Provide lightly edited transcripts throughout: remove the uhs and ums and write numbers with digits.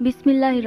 बिस्मिल्लाहिर्रहमानिर्रहीम।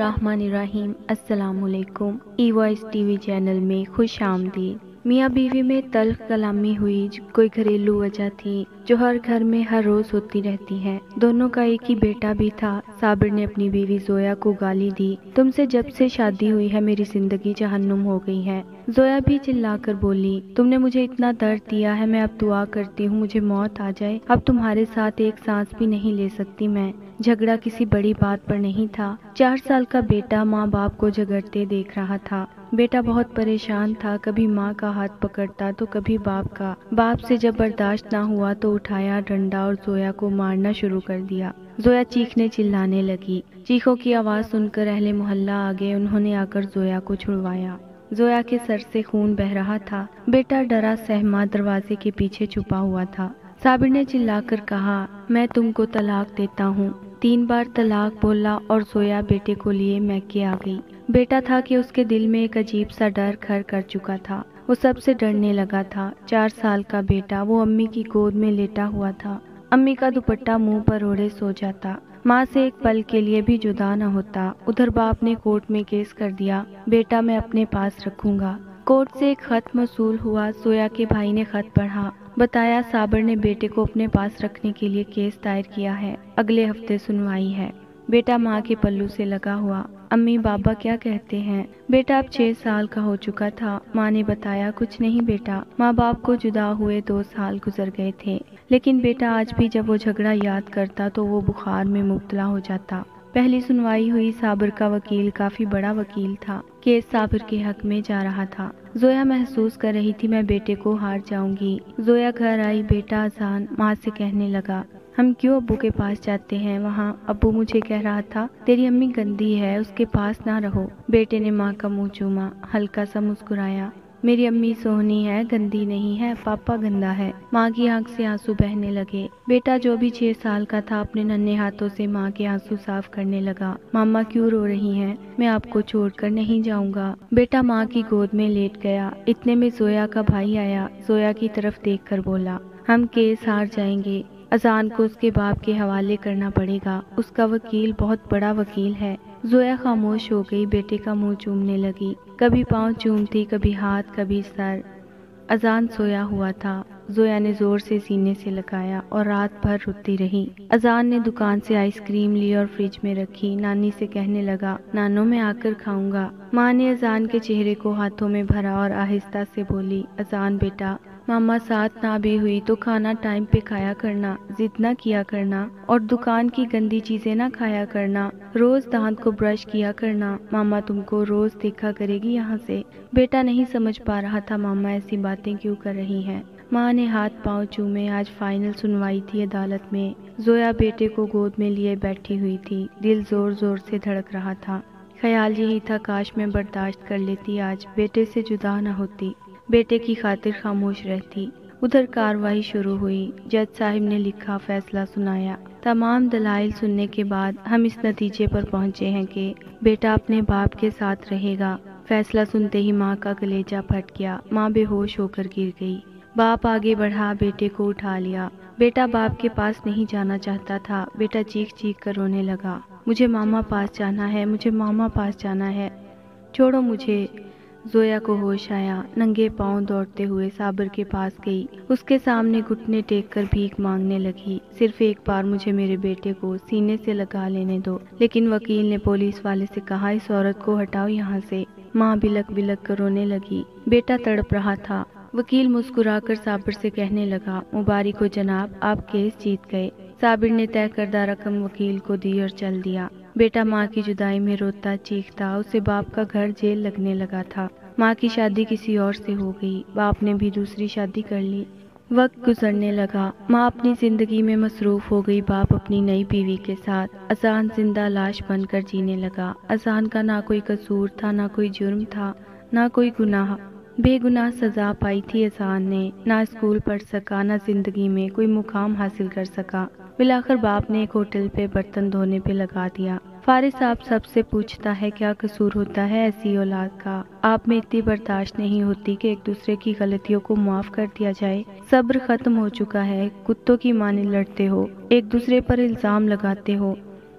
अस्सलाम वालेकुम। ई वॉइस टीवी चैनल में खुश आमदीद। मियाँ बीवी में तल्ख कलामी हुई, कोई घरेलू वजह थी जो हर घर में हर रोज होती रहती है। दोनों का एक ही बेटा भी था। साबिर ने अपनी बीवी जोया को गाली दी, तुमसे जब से शादी हुई है मेरी जिंदगी जहन्नुम हो गई है। जोया भी चिल्लाकर बोली, तुमने मुझे इतना दर्द दिया है, मैं अब दुआ करती हूँ मुझे मौत आ जाए, अब तुम्हारे साथ एक सांस भी नहीं ले सकती मैं। झगड़ा किसी बड़ी बात पर नहीं था। 4 साल का बेटा माँ बाप को झगड़ते देख रहा था। बेटा बहुत परेशान था, कभी माँ का हाथ पकड़ता तो कभी बाप का। बाप से जब बर्दाश्त ना हुआ तो उठाया डंडा और जोया को मारना शुरू कर दिया। जोया चीखने चिल्लाने लगी। चीखों की आवाज सुनकर अहले मोहल्ला आ गए। उन्होंने आकर जोया को छुड़वाया। जोया के सर से खून बह रहा था। बेटा डरा सहमा दरवाजे के पीछे छुपा हुआ था। साबिर ने चिल्लाकर कहा, मैं तुमको तलाक देता हूँ। 3 बार तलाक बोला और जोया बेटे को लिए मैके आ गई। बेटा था कि उसके दिल में एक अजीब सा डर घर कर चुका था। वो सबसे डरने लगा था। 4 साल का बेटा वो अम्मी की गोद में लेटा हुआ था। अम्मी का दुपट्टा मुंह पर ओढ़े सो जाता। माँ से एक पल के लिए भी जुदा न होता। उधर बाप ने कोर्ट में केस कर दिया, बेटा मैं अपने पास रखूंगा। कोर्ट से एक खत मौसूल हुआ। जोया के भाई ने खत पढ़ा। बताया साबिर ने बेटे को अपने पास रखने के लिए केस दायर किया है। अगले हफ्ते सुनवाई है। बेटा माँ के पल्लू से लगा हुआ। अम्मी बाबा क्या कहते हैं? बेटा अब 6 साल का हो चुका था। माँ ने बताया, कुछ नहीं बेटा, माँ बाप को जुदा हुए 2 साल गुजर गए थे, लेकिन बेटा आज भी जब वो झगड़ा याद करता तो वो बुखार में मुब्तला हो जाता। पहली सुनवाई हुई। साबिर का वकील काफी बड़ा वकील था। केस साबिर के हक में जा रहा था। जोया महसूस कर रही थी मैं बेटे को हार जाऊंगी। जोया घर आई। बेटा अजान। माँ से कहने लगा, हम क्यों अब्बू के पास जाते हैं? वहाँ अब्बू मुझे कह रहा था तेरी अम्मी गंदी है, उसके पास ना रहो। बेटे ने माँ का मुंह चूमा, हल्का सा मुस्कुराया। मेरी अम्मी सोहनी है, गंदी नहीं है, पापा गंदा है। माँ की आंख से आंसू बहने लगे। बेटा जो भी 6 साल का था अपने नन्हे हाथों से माँ के आंसू साफ करने लगा। मामा क्यों रो रही हैं? मैं आपको छोड़कर नहीं जाऊंगा। बेटा माँ की गोद में लेट गया। इतने में जोया का भाई आया। जोया की तरफ देखकर बोला, हम केस हार जाएंगे, अजान को उसके बाप के हवाले करना पड़ेगा, उसका वकील बहुत बड़ा वकील है। जोया खामोश हो गई। बेटे का मुंह चूमने लगी। कभी पाँव चूमती, कभी हाथ, कभी सर। अजान सोया हुआ था। जोया ने जोर से सीने से लगाया और रात भर रोती रही। अजान ने दुकान से आइसक्रीम ली और फ्रिज में रखी। नानी से कहने लगा, नानो मैं आकर खाऊंगा। माँ ने अजान के चेहरे को हाथों में भरा और आहिस्ता से बोली, अजान बेटा, मामा साथ ना भी हुई तो खाना टाइम पे खाया करना, जिद ना किया करना और दुकान की गंदी चीजें ना खाया करना। रोज दांत को ब्रश किया करना। मामा तुमको रोज देखा करेगी यहाँ से। बेटा नहीं समझ पा रहा था मामा ऐसी बातें क्यों कर रही हैं। माँ ने हाथ पांव चूमे। आज फाइनल सुनवाई थी अदालत में। जोया बेटे को गोद में लिए बैठी हुई थी। दिल जोर जोर से धड़क रहा था। ख्याल यही था, काश मैं बर्दाश्त कर लेती, आज बेटे से जुदा न होती, बेटे की खातिर खामोश रहती। उधर कार्रवाई शुरू हुई। जज साहिब ने लिखा फैसला सुनाया। तमाम दलाइल सुनने के बाद हम इस नतीजे पर पहुंचे हैं कि बेटा अपने बाप के साथ रहेगा। फैसला सुनते ही माँ का कलेजा फट गया। माँ बेहोश होकर गिर गई। बाप आगे बढ़ा, बेटे को उठा लिया। बेटा बाप के पास नहीं जाना चाहता था। बेटा चीख चीख कर रोने लगा, मुझे मामा पास जाना है, मुझे मामा पास जाना है, छोड़ो मुझे। जोया को होश आया। नंगे पांव दौड़ते हुए साबिर के पास गई। उसके सामने घुटने टेक कर भीख मांगने लगी, सिर्फ एक बार मुझे मेरे बेटे को सीने से लगा लेने दो। लेकिन वकील ने पुलिस वाले से कहा, इस औरत को हटाओ यहाँ से। माँ बिलक बिलक कर रोने लगी। बेटा तड़प रहा था। वकील मुस्कुराकर साबिर से कहने लगा, मुबारक हो जनाब, आप केस जीत गए। साबिर ने तय करदा रकम वकील को दी और चल दिया। बेटा माँ की जुदाई में रोता चीखता। उसे बाप का घर जेल लगने लगा था। माँ की शादी किसी और से हो गई। बाप ने भी दूसरी शादी कर ली। वक्त गुजरने लगा। माँ अपनी जिंदगी में मसरूफ हो गई, बाप अपनी नई बीवी के साथ। अजान जिंदा लाश बनकर जीने लगा। अजान का ना कोई कसूर था, ना कोई जुर्म था, ना कोई गुनाह। बेगुनाह सजा पाई थी अजान ने। ना स्कूल पढ़ सका, ना जिंदगी में कोई मुकाम हासिल कर सका। बिलाखिर बाप ने एक होटल पे बर्तन धोने पे लगा दिया। फारिस साहब सबसे पूछता है, क्या कसूर होता है ऐसी औलाद का? आप में इतनी बर्दाश्त नहीं होती कि एक दूसरे की गलतियों को माफ कर दिया जाए? सब्र खत्म हो चुका है। कुत्तों की माने लड़ते हो, एक दूसरे पर इल्जाम लगाते हो।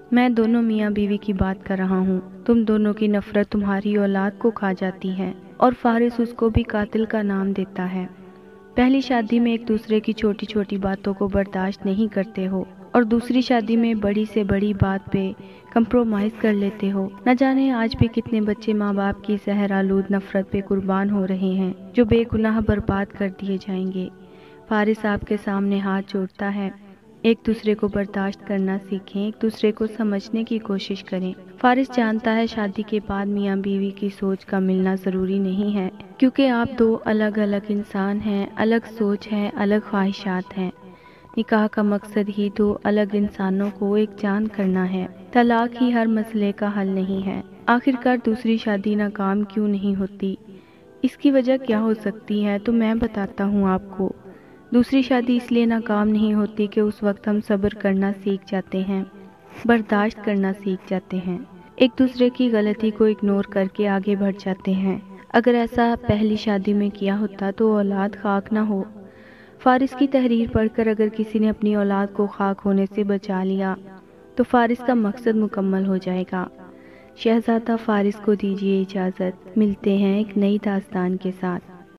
मैं दोनों मियाँ बीवी की बात कर रहा हूँ। तुम दोनों की नफरत तुम्हारी औलाद को खा जाती है और फारिस उसको भी कातिल का नाम देता है। पहली शादी में एक दूसरे की छोटी छोटी बातों को बर्दाश्त नहीं करते हो और दूसरी शादी में बड़ी से बड़ी बात पे कंप्रोमाइज कर लेते हो। न जाने आज भी कितने बच्चे माँ बाप की जहर आलूद नफरत पे कुर्बान हो रहे हैं जो बेगुनाह बर्बाद कर दिए जाएंगे। फारिस आपके सामने हाथ जोड़ता है, एक दूसरे को बर्दाश्त करना सीखें, एक दूसरे को समझने की कोशिश करें। फारिस जानता है शादी के बाद मियाँ बीवी की सोच का मिलना ज़रूरी नहीं है, क्योंकि आप दो अलग अलग इंसान हैं, अलग सोच है, अलग ख्वाहिशात हैं। निकाह का मकसद ही दो अलग इंसानों को एक जान करना है। तलाक ही हर मसले का हल नहीं है। आखिरकार दूसरी शादी नाकाम क्यों नहीं होती, इसकी वजह क्या हो सकती है, तो मैं बताता हूँ आपको। दूसरी शादी इसलिए नाकाम नहीं होती कि उस वक्त हम सब्र करना सीख जाते हैं, बर्दाश्त करना सीख जाते हैं, एक दूसरे की गलती को इग्नोर करके आगे बढ़ जाते हैं। अगर ऐसा पहली शादी में किया होता तो औलाद खाक ना हो। फारिस की तहरीर पढ़कर अगर किसी ने अपनी औलाद को खाक होने से बचा लिया तो फारिस का मकसद मुकम्मल हो जाएगा। शहजादा फारिस को दीजिए इजाज़त, मिलते हैं एक नई दास्तान के साथ।